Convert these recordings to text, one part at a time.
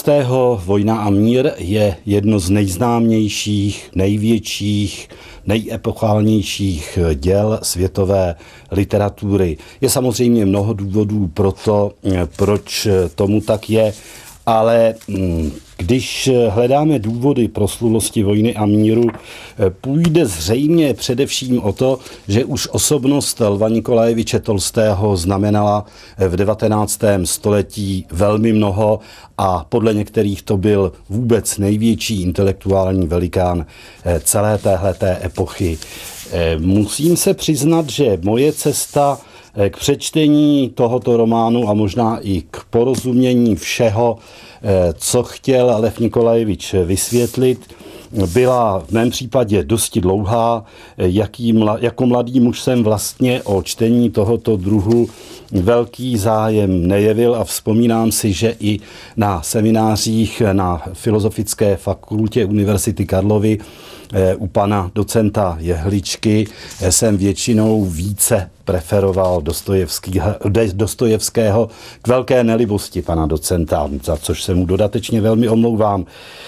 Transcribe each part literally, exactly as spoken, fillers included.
Tolstého Vojna a mír je jedno z nejznámějších, největších, nejepochálnějších děl světové literatury. Je samozřejmě mnoho důvodů pro to, proč tomu tak je, ale když hledáme důvody proslulosti Vojny a míru, půjde zřejmě především o to, že už osobnost Lva Nikolajeviče Tolstého znamenala v devatenáctém století velmi mnoho a podle některých to byl vůbec největší intelektuální velikán celé téhleté epochy. Musím se přiznat, že moje cesta k přečtení tohoto románu a možná i k porozumění všeho, co chtěl Lev Nikolajevič vysvětlit, byla v mém případě dosti dlouhá. Jaký mla, jako mladý muž jsem vlastně o čtení tohoto druhu velký zájem nejevil a vzpomínám si, že i na seminářích na Filozofické fakultě Univerzity Karlovy u pana docenta Jehličky jsem většinou více preferoval Dostojevského k velké nelibosti pana docenta, za což se mu dodatečně velmi omlouvám.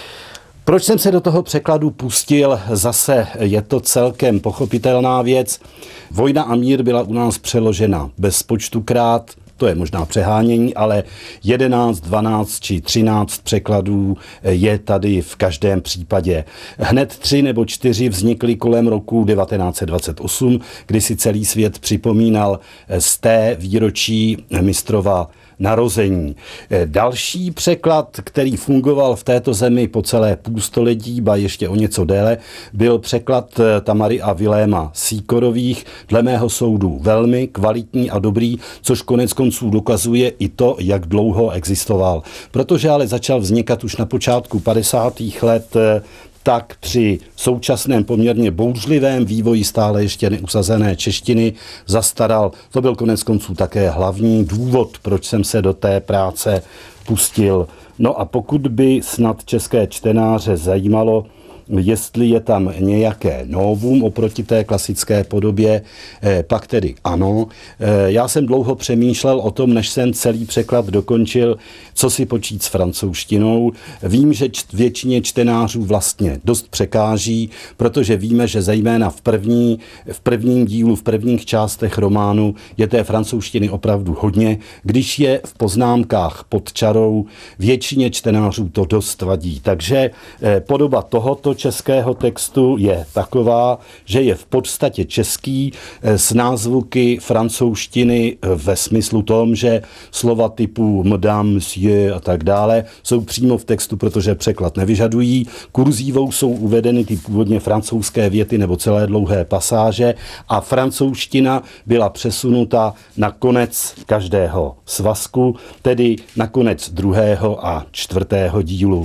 Proč jsem se do toho překladu pustil? Zase je to celkem pochopitelná věc. Vojna a mír byla u nás přeložena bezpočtukrát, to je možná přehánění, ale jedenáct, dvanáct či třináct překladů je tady v každém případě. Hned tři nebo čtyři vznikly kolem roku devatenáct set dvacet osm, kdy si celý svět připomínal z té výročí mistrova narození. Další překlad, který fungoval v této zemi po celé půlstoletí, ba ještě o něco déle, byl překlad Tamary a Viléma Sýkorových, dle mého soudu velmi kvalitní a dobrý, což konec konců dokazuje i to, jak dlouho existoval. Protože ale začal vznikat už na počátku padesátých let, tak při současném poměrně bouřlivém vývoji stále ještě neusazené češtiny zastaral. To byl konec konců také hlavní důvod, proč jsem se do té práce pustil. No a pokud by snad české čtenáře zajímalo, jestli je tam nějaké novum oproti té klasické podobě, pak tedy ano. Já jsem dlouho přemýšlel o tom, než jsem celý překlad dokončil, co si počít s francouzštinou. Vím, že většině čtenářů vlastně dost překáží, protože víme, že zejména v, první, v prvním dílu, v prvních částech románu je té francouzštiny opravdu hodně. Když je v poznámkách pod čarou, většině čtenářů to dost vadí. Takže podoba tohoto českého textu je taková, že je v podstatě český s názvuky francouzštiny ve smyslu tom, že slova typu madame, monsieur a tak dále jsou přímo v textu, protože překlad nevyžadují. Kurzívou jsou uvedeny ty původně francouzské věty nebo celé dlouhé pasáže a francouzština byla přesunuta na konec každého svazku, tedy na konec druhého a čtvrtého dílu.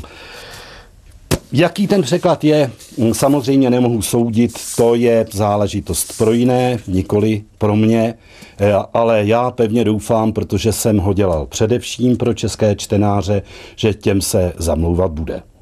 Jaký ten překlad je, samozřejmě nemohu soudit, to je záležitost pro jiné, nikoli pro mě, ale já pevně doufám, protože jsem ho dělal především pro české čtenáře, že těm se zamlouvat bude.